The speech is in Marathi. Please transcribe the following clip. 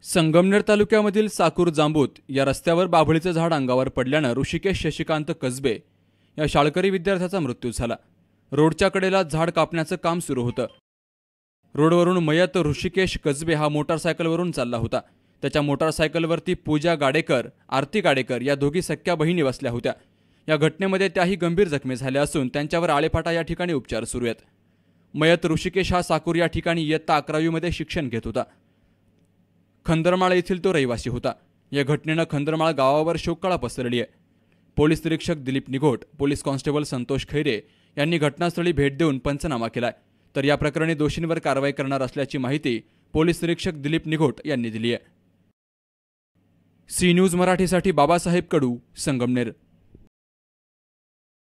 संगमनेर तालुक्यामधील साकूर जांबूत या रस्त्यावर बाभळीचं झाड अंगावर पडल्यानं ऋषिकेश शशिकांत कसबे या शाळकरी विद्यार्थ्याचा मृत्यू झाला। रोडच्या कडेला झाड कापण्याचं काम सुरू होतं। रोडवरून मयत ऋषिकेश कसबे हा मोटारसायकलवरून चालला होता। त्याच्या मोटारसायकलवरती पूजा गाडेकर, आरती गाडेकर या दोघी सख्या बहिणी बसल्या होत्या। या घटनेमध्ये त्याही गंभीर जखमी झाल्या असून त्यांच्यावर आळेफाटा या ठिकाणी उपचार सुरू आहेत। मयत ऋषिकेश हा साकूर या ठिकाणी इयत्ता 11वी मध्ये शिक्षण घेत होता। खंदरमाळ येथील तो रहिवासी होता। या घटनेनं खंदरमाळ गावावर शोककळा पसरली आहे। पोलीस निरीक्षक दिलीप निघोट, पोलीस कॉन्स्टेबल संतोष खैरे यांनी घटनास्थळी भेट देऊन पंचनामा केलाय। तर या प्रकरणी दोषींवर कारवाई करणार असल्याची माहिती पोलीस निरीक्षक दिलीप निघोट यांनी दिली आहे। सी न्यूज मराठीसाठी बाबासाहेब कडू, संगमनेर।